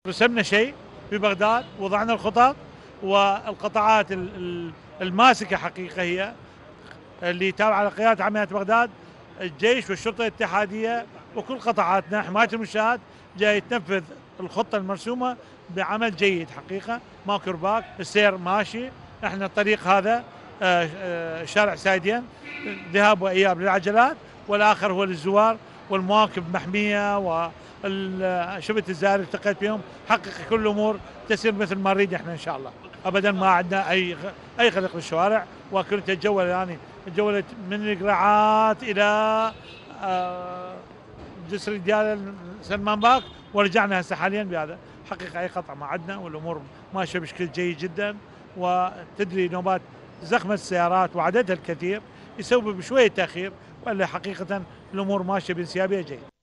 رسمنا شيء في بغداد، وضعنا الخطط والقطاعات الماسكة حقيقة هي اللي تابعة على قيادة عمليات بغداد، الجيش والشرطة الاتحادية وكل قطاعاتنا حماية المنشآت جاي تنفذ الخطة المرسومة بعمل جيد حقيقة، ماكو رباك، السير ماشي. احنا الطريق هذا شارع سايدين ذهاب وإياب للعجلات، والآخر هو للزوار، والمواكب محمية، وشفت الزائر التقيت بهم، حقق كل الأمور تسير مثل ما نريد احنا إن شاء الله. أبدا ما عندنا أي خلق للشوارع، وكنت أتجول يعني تجولت من القراعات إلى جسر ديال سلمان باك، ورجعنا هسه حاليا بهذا. حقيقة أي قطع ما عندنا، والأمور ماشية بشكل جيد جدا. وتدري نوبات زخمة السيارات وعددها الكثير يسبب شوية تأخير، ولا حقيقة الأمور ماشية بانسيابية جيد.